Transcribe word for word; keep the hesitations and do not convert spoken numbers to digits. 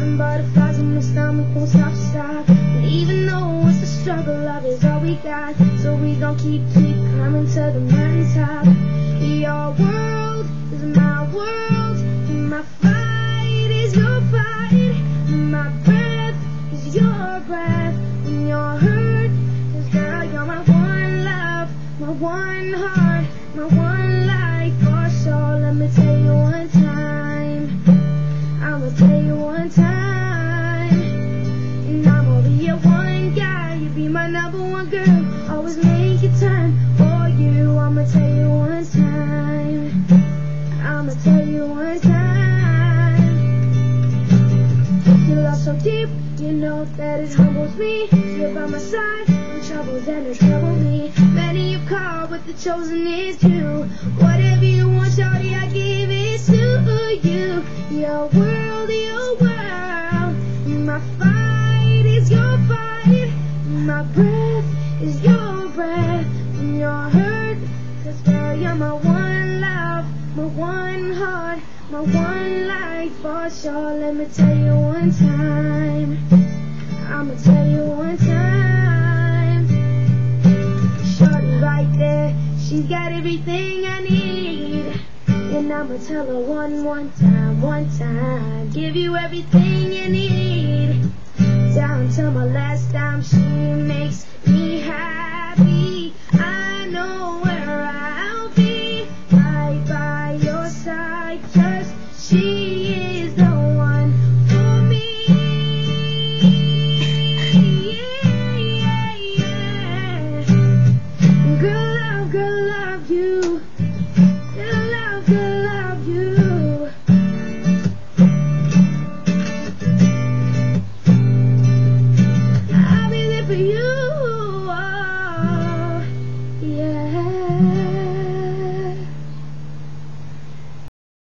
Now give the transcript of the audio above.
Having butterflies in my stomach, won't stop, stop. But even though it's a struggle, love is all we got. So we gon' keep, keep climbing to the mountaintop. Your world is my world, and my fight is your fight. My breath is your breath, and your hurt is, girl, you're my one love, my one heart, my one life for sure. Let me tell you one time, I'ma tell you one time, and I'ma be your one guy. You be my number one girl, always make it time for you. I'ma tell you one time, I'ma tell you one time. Your love so deep, you know that it humbles me. You're by my side, in troubles and there's trouble me. Many you call, but the chosen is you. Whatever you want, shorty, I give it to you. Your world, your world. My fight is your fight. My breath is your breath. And your hurt, 'cause girl, you're my one love, my one heart, my one life for sure. Let me tell you one time, I'ma tell you one time. Shorty right there, she's got everything I need. And I'ma tell her one, one time, one time. Give you everything you need. Down to my last dime, she makes me happy.